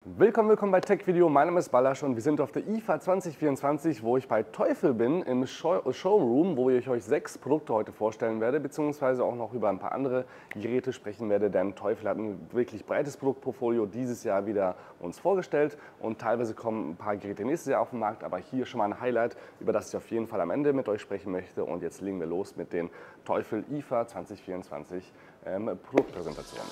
Willkommen bei Tech Video. Mein Name ist Ballasch und wir sind auf der IFA 2024, wo ich bei Teufel bin, im Showroom, wo ich euch 6 Produkte heute vorstellen werde, beziehungsweise auch noch über ein paar andere Geräte sprechen werde, denn Teufel hat ein wirklich breites Produktportfolio dieses Jahr wieder uns vorgestellt und teilweise kommen ein paar Geräte nächstes Jahr auf den Markt, aber hier schon mal ein Highlight, über das ich auf jeden Fall am Ende mit euch sprechen möchte. Und jetzt legen wir los mit den Teufel IFA 2024 Produktpräsentationen.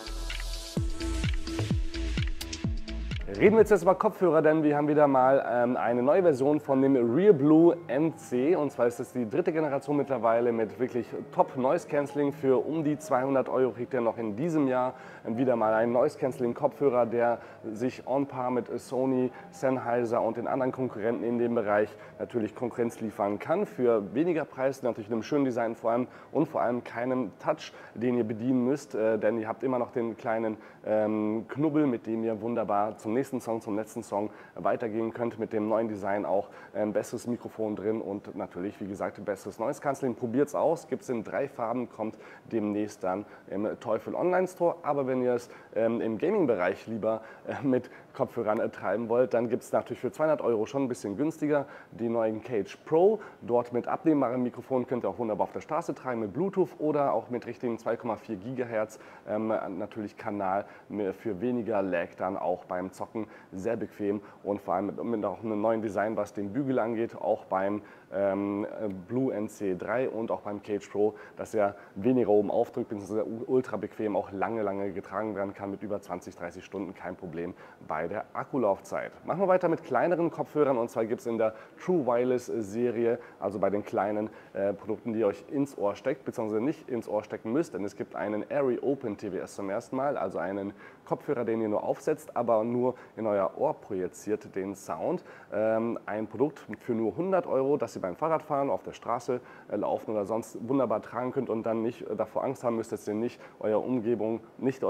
Reden wir jetzt über Kopfhörer, denn wir haben wieder mal eine neue Version von dem RealBlue NC. Und zwar ist es die dritte Generation mittlerweile mit wirklich Top Noise Cancelling. Für um die 200 € kriegt ihr noch in diesem Jahr wieder mal einen Noise Cancelling Kopfhörer, der sich on par mit Sony, Sennheiser und den anderen Konkurrenten in dem Bereich natürlich Konkurrenz liefern kann. Für weniger Preis, natürlich einem schönen Design vor allem keinem Touch, den ihr bedienen müsst, denn ihr habt immer noch den kleinen Knubbel, mit dem ihr wunderbar zum nächsten Song, zum letzten Song weitergehen könnt. Mit dem neuen Design auch ein besseres Mikrofon drin und natürlich, wie gesagt, besseres Noise Cancelling. Probiert es aus, gibt es in 3 Farben, kommt demnächst dann im Teufel Online Store. Aber wenn ihr es im Gaming-Bereich lieber mit Kopfhörern treiben wollt, dann gibt es natürlich für 200 € schon ein bisschen günstiger die neuen Cage Pro. Dort mit abnehmbarem Mikrofon könnt ihr auch wunderbar auf der Straße tragen mit Bluetooth oder auch mit richtigen 2,4 GHz natürlich Kanal für weniger Lag dann auch beim Zocken sehr bequem und vor allem mit auch einem neuen Design, was den Bügel angeht, auch beim Blue NC3 und auch beim Cage Pro, dass er weniger oben aufdrückt, beziehungsweise ultra bequem auch lange getragen werden kann mit über 20-30 Stunden, kein Problem bei der Akkulaufzeit. Machen wir weiter mit kleineren Kopfhörern und zwar gibt es in der True Wireless Serie, also bei den kleinen Produkten, die ihr euch ins Ohr steckt, beziehungsweise nicht ins Ohr stecken müsst, denn es gibt einen Airy Open TWS zum ersten Mal, also einen Kopfhörer, den ihr nur aufsetzt, aber nur in euer Ohr projiziert den Sound. Ein Produkt für nur 100 €, das ihr beim Fahrradfahren auf der Straße laufen oder sonst wunderbar tragen könnt und dann nicht davor Angst haben müsst, dass ihr nicht eure Umgebung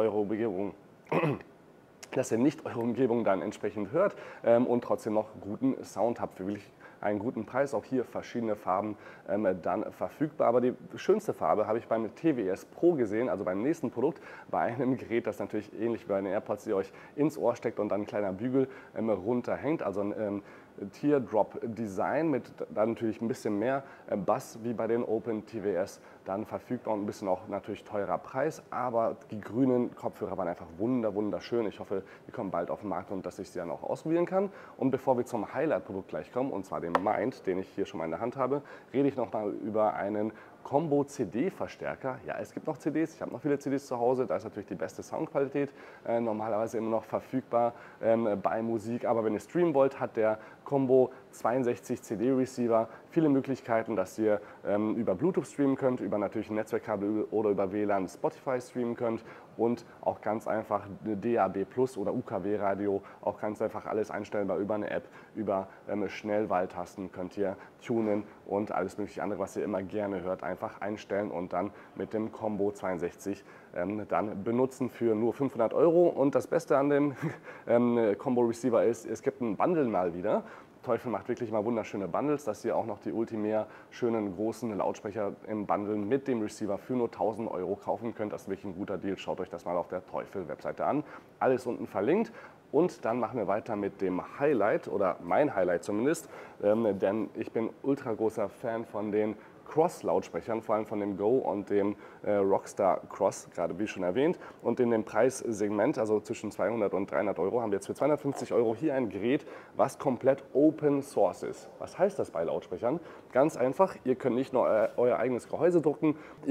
dann entsprechend hört und trotzdem noch guten Sound habt. Für wirklich einen guten Preis, auch hier verschiedene Farben dann verfügbar. Aber die schönste Farbe habe ich beim TWS Pro gesehen, also beim nächsten Produkt, bei einem Gerät, das natürlich ähnlich wie bei den AirPods, die ihr euch ins Ohr steckt und dann ein kleiner Bügel runterhängt, also ein Teardrop Design mit dann natürlich ein bisschen mehr Bass wie bei den Open TWS dann verfügbar und ein bisschen auch natürlich teurer Preis, aber die grünen Kopfhörer waren einfach wunderschön. Ich hoffe, die kommen bald auf den Markt und dass ich sie dann auch ausprobieren kann. Und bevor wir zum Highlight-Produkt gleich kommen, und zwar dem Mind, den ich hier schon mal in der Hand habe, rede ich noch mal über einen Combo CD-Verstärker. Ja, es gibt noch CDs, ich habe noch viele CDs zu Hause, da ist natürlich die beste Soundqualität normalerweise immer noch verfügbar bei Musik, aber wenn ihr streamen wollt, hat der Combo 62 CD-Receiver viele Möglichkeiten, dass ihr über Bluetooth streamen könnt, über natürlich ein Netzwerkkabel oder über WLAN Spotify streamen könnt und auch ganz einfach DAB+ oder UKW-Radio, auch ganz einfach alles einstellbar über eine App, über Schnellwahltasten könnt ihr tunen und alles mögliche andere, was ihr immer gerne hört, einfach einstellen und dann mit dem Combo 62 dann benutzen für nur 500 €. Und das Beste an dem Combo Receiver ist, es gibt ein Bundle mal wieder. Teufel macht wirklich mal wunderschöne Bundles, dass ihr auch noch die Ultimeer schönen großen Lautsprecher im Bundle mit dem Receiver für nur 1000 € kaufen könnt. Das ist wirklich ein guter Deal. Schaut euch das mal auf der Teufel-Webseite an. Alles unten verlinkt. Und dann machen wir weiter mit dem Highlight, oder mein Highlight zumindest, denn ich bin ultra großer Fan von den Cross-Lautsprechern, vor allem von dem Go und dem Rockstar Cross, gerade wie schon erwähnt. Und in dem Preissegment, also zwischen 200 und 300 €, haben wir jetzt für 250 € hier ein Gerät, was komplett Open Source ist. Was heißt das bei Lautsprechern? Ganz einfach, ihr könnt nicht nur euer eigenes Gehäuse drucken,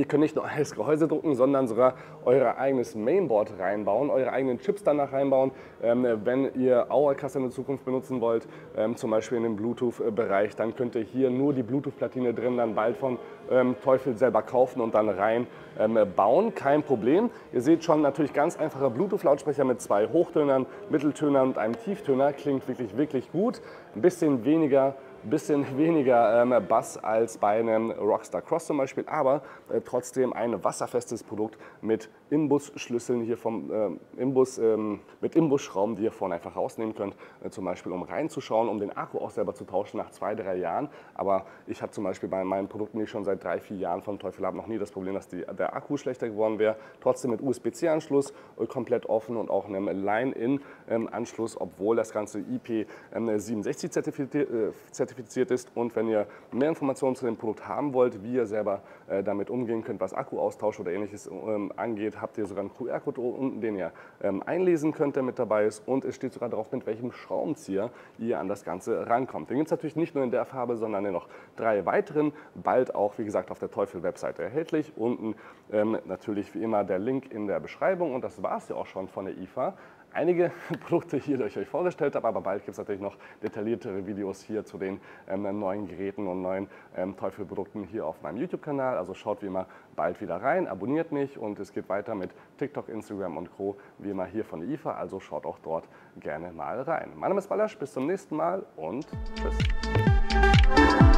sondern sogar euer eigenes Mainboard reinbauen, eure eigenen Chips danach reinbauen. Wenn ihr Auerkasse in der Zukunft benutzen wollt, zum Beispiel in dem Bluetooth-Bereich, dann könnt ihr hier nur die Bluetooth-Platine drin dann bald von Teufel selber kaufen und dann rein bauen. Kein Problem. Ihr seht schon, natürlich ganz einfacher Bluetooth-Lautsprecher mit 2 Hochtönern, Mitteltönern und einem Tieftöner. Klingt wirklich gut. Ein bisschen weniger bisschen weniger Bass als bei einem Rockstar Cross zum Beispiel, aber trotzdem ein wasserfestes Produkt mit Imbusschlüsseln hier vom Imbus, mit Imbusschrauben, die ihr vorne einfach rausnehmen könnt, zum Beispiel um reinzuschauen, um den Akku auch selber zu tauschen nach 2, 3 Jahren. Aber ich habe zum Beispiel bei meinen Produkten, die ich schon seit 3, 4 Jahren vom Teufel habe, noch nie das Problem, dass der Akku schlechter geworden wäre. Trotzdem mit USB-C-Anschluss, komplett offen und auch einem Line-In-Anschluss, obwohl das Ganze IP67 zertifiziert ist. Und wenn ihr mehr Informationen zu dem Produkt haben wollt, wie ihr selber damit umgehen könnt, was Akkuaustausch oder ähnliches angeht, habt ihr sogar einen QR-Code unten, den ihr einlesen könnt, der mit dabei ist. Und es steht sogar drauf, mit welchem Schraubenzieher ihr an das Ganze rankommt. Den gibt es natürlich nicht nur in der Farbe, sondern in noch 3 weiteren. Bald auch, wie gesagt, auf der Teufel-Webseite erhältlich. Unten natürlich wie immer der Link in der Beschreibung. Und das war es ja auch schon von der IFA. Einige Produkte hier, die ich euch vorgestellt habe, aber bald gibt es natürlich noch detailliertere Videos hier zu den neuen Geräten und neuen Teufel-Produkten hier auf meinem YouTube-Kanal. Also schaut wie immer bald wieder rein, abonniert mich und es geht weiter mit TikTok, Instagram und Co. wie immer hier von der IFA. Also schaut auch dort gerne mal rein. Mein Name ist Balázs, bis zum nächsten Mal und tschüss.